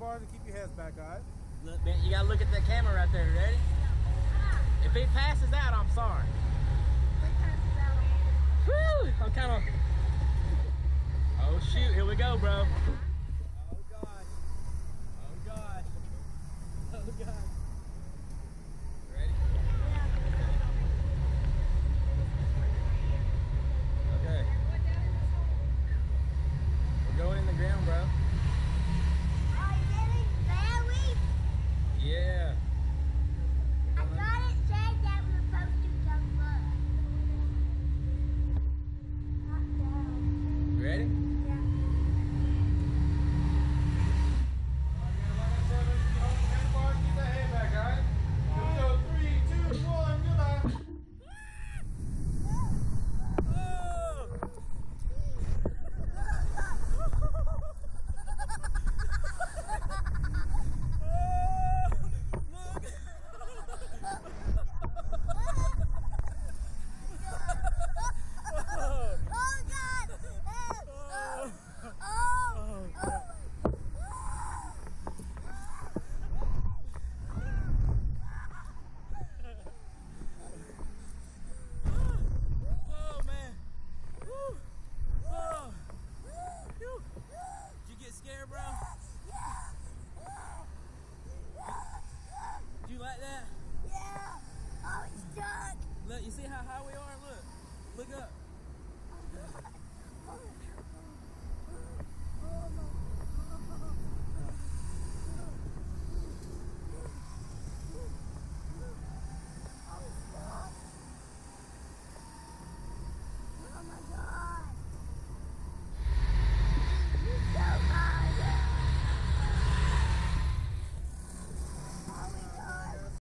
bars and keep your heads back, guys. Look, man, you gotta look at that camera right there. Ready? If it passes out, I'm sorry. Woo! I'm kind of. Oh shoot! Here we go, bro.